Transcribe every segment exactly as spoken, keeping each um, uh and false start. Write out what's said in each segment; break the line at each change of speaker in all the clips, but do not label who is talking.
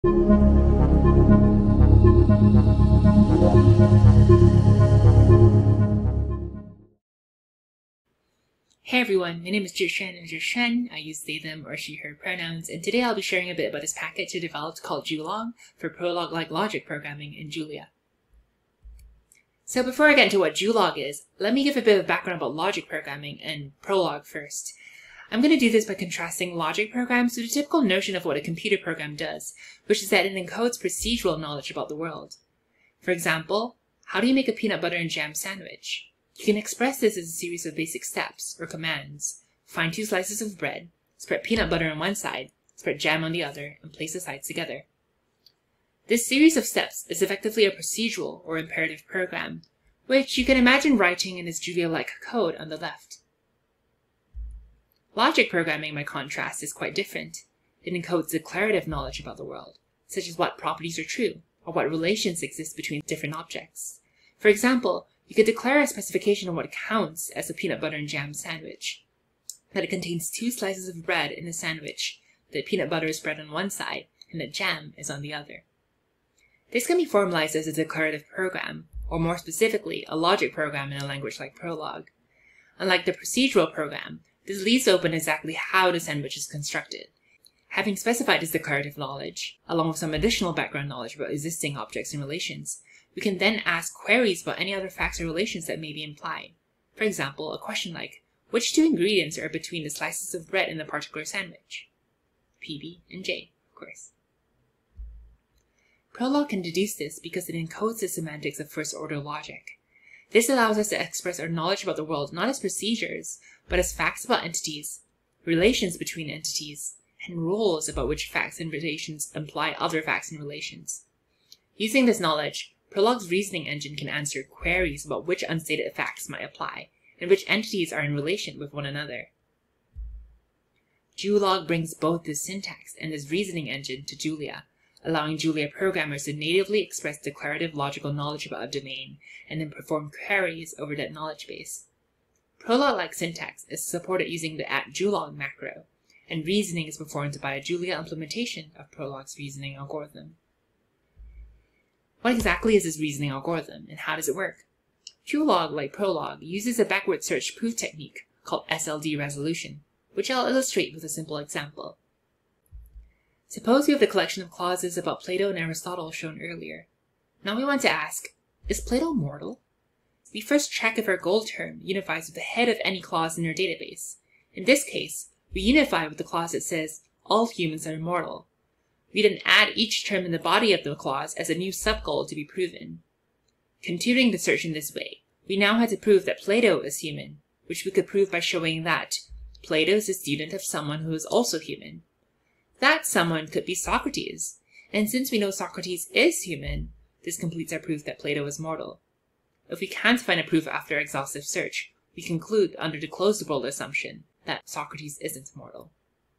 Hey everyone, my name is Xuan and Xuan. I use they, them, or she, her pronouns, and today I'll be sharing a bit about this package I developed called Julog for Prolog-like logic programming in Julia. So before I get into what Julog is, let me give a bit of background about logic programming and Prolog first. I'm going to do this by contrasting logic programs with a typical notion of what a computer program does, which is that it encodes procedural knowledge about the world. For example, how do you make a peanut butter and jam sandwich? You can express this as a series of basic steps, or commands. Find two slices of bread, spread peanut butter on one side, spread jam on the other, and place the sides together. This series of steps is effectively a procedural or imperative program, which you can imagine writing in this Julia-like code on the left. Logic programming, by contrast, is quite different. It encodes declarative knowledge about the world, such as what properties are true, or what relations exist between different objects. For example, you could declare a specification of what counts as a peanut butter and jam sandwich. That it contains two slices of bread in the sandwich, that peanut butter is spread on one side, and that jam is on the other. This can be formalized as a declarative program, or more specifically, a logic program in a language like Prolog. Unlike the procedural program, this leaves open exactly how the sandwich is constructed. Having specified this declarative knowledge, along with some additional background knowledge about existing objects and relations, we can then ask queries about any other facts or relations that may be implied. For example, a question like, which two ingredients are between the slices of bread in the particular sandwich? P, B, and J, of course. Prolog can deduce this because it encodes the semantics of first-order logic. This allows us to express our knowledge about the world not as procedures, but as facts about entities, relations between entities, and rules about which facts and relations imply other facts and relations. Using this knowledge, Prolog's reasoning engine can answer queries about which unstated facts might apply, and which entities are in relation with one another. Julog brings both this syntax and this reasoning engine to Julia, allowing Julia programmers to natively express declarative logical knowledge about a domain, and then perform queries over that knowledge base. Prolog-like syntax is supported using the at Julog macro, and reasoning is performed by a Julia implementation of Prolog's reasoning algorithm. What exactly is this reasoning algorithm, and how does it work? Julog, like Prolog, uses a backward search proof technique called S L D resolution, which I'll illustrate with a simple example. Suppose we have the collection of clauses about Plato and Aristotle shown earlier. Now we want to ask, is Plato mortal? We first check if our goal term unifies with the head of any clause in our database. In this case, we unify with the clause that says, all humans are immortal. We then add each term in the body of the clause as a new sub-goal to be proven. Continuing the search in this way, we now had to prove that Plato is human, which we could prove by showing that Plato is a student of someone who is also human. That someone could be Socrates, and since we know Socrates is human, this completes our proof that Plato is mortal. If we can't find a proof after exhaustive search, we conclude under the closed world assumption that Socrates isn't mortal.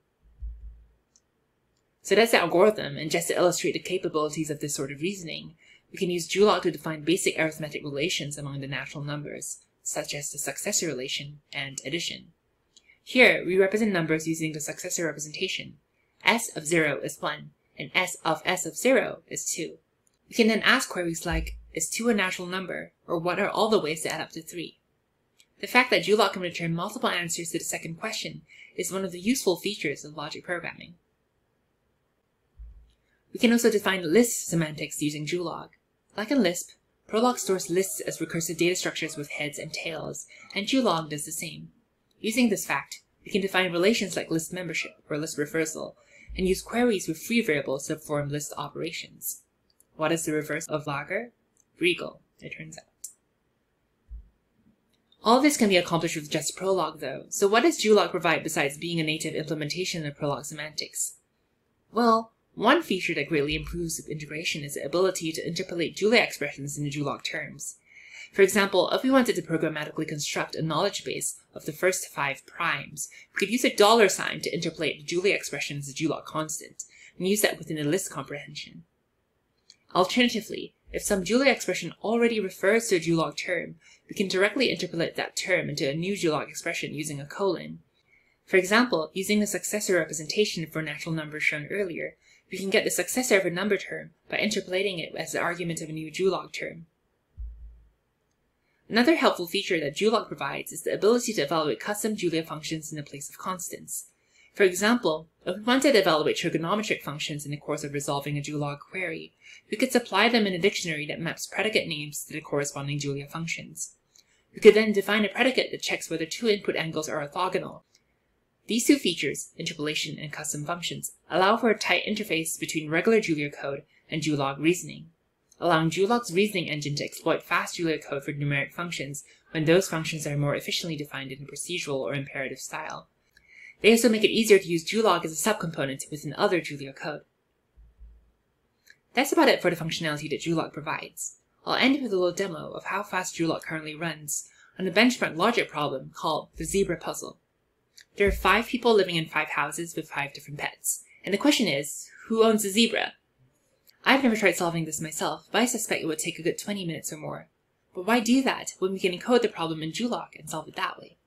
So that's the algorithm, and just to illustrate the capabilities of this sort of reasoning, we can use Julog to define basic arithmetic relations among the natural numbers, such as the successor relation and addition. Here, we represent numbers using the successor representation. S of zero is one, and S of S of zero is two. We can then ask queries like, is two a natural number, or what are all the ways to add up to three? The fact that Julog can return multiple answers to the second question is one of the useful features of logic programming. We can also define list semantics using Julog. Like in Lisp, Prolog stores lists as recursive data structures with heads and tails, and Julog does the same. Using this fact, we can define relations like list membership or list reversal, and use queries with free variables to perform list operations. What is the reverse of lager? Regal, it turns out. All this can be accomplished with just Prolog though, so what does Julog provide besides being a native implementation of Prolog semantics? Well, one feature that greatly improves integration is the ability to interpolate Julia expressions into Julog terms. For example, if we wanted to programmatically construct a knowledge base of the first five primes, we could use a dollar sign to interpolate the Julia expression as a Julog constant, and use that within a list comprehension. Alternatively, if some Julia expression already refers to a Julog term, we can directly interpolate that term into a new Julog expression using a colon. For example, using the successor representation for natural numbers shown earlier, We can get the successor of a number term by interpolating it as the argument of a new Julog term. Another helpful feature that Julog provides is the ability to evaluate custom Julia functions in the place of constants. For example, if we wanted to evaluate trigonometric functions in the course of resolving a Julog query, we could supply them in a dictionary that maps predicate names to the corresponding Julia functions. We could then define a predicate that checks whether two input angles are orthogonal. These two features, interpolation and custom functions, allow for a tight interface between regular Julia code and Julog reasoning, allowing Julog's reasoning engine to exploit fast Julia code for numeric functions when those functions are more efficiently defined in a procedural or imperative style. They also make it easier to use Julog as a subcomponent within other Julia code. That's about it for the functionality that Julog provides. I'll end with a little demo of how fast Julog currently runs on a benchmark logic problem called the zebra puzzle. There are five people living in five houses with five different pets, and the question is, who owns a zebra? I've never tried solving this myself, but I suspect it would take a good twenty minutes or more. But why do that when we can encode the problem in Julog and solve it that way?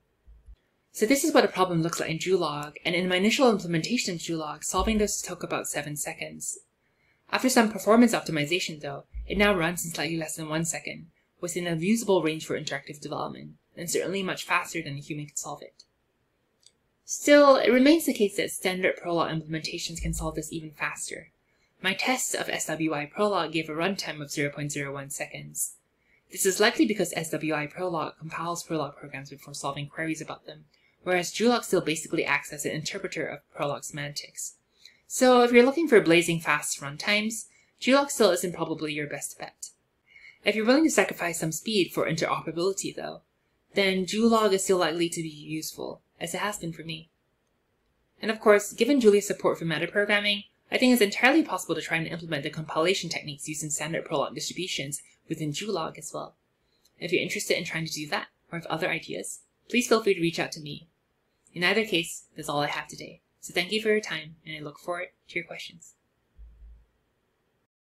So this is what a problem looks like in Julog, and in my initial implementation of Julog, solving this took about seven seconds. After some performance optimization though, it now runs in slightly less than one second, within a usable range for interactive development, and certainly much faster than a human could solve it. Still, it remains the case that standard Prolog implementations can solve this even faster. My tests of S W I Prolog gave a runtime of zero point zero one seconds. This is likely because S W I Prolog compiles Prolog programs before solving queries about them, whereas Julog still basically acts as an interpreter of Prolog semantics. So if you're looking for blazing fast runtimes, Julog still isn't probably your best bet. If you're willing to sacrifice some speed for interoperability though, then Julog is still likely to be useful, as it has been for me. And of course, given Julia's support for metaprogramming, I think it's entirely possible to try and implement the compilation techniques used in standard Prolog distributions within Julog as well. If you're interested in trying to do that, or have other ideas, please feel free to reach out to me. In either case, that's all I have today. So thank you for your time, and I look forward to your questions.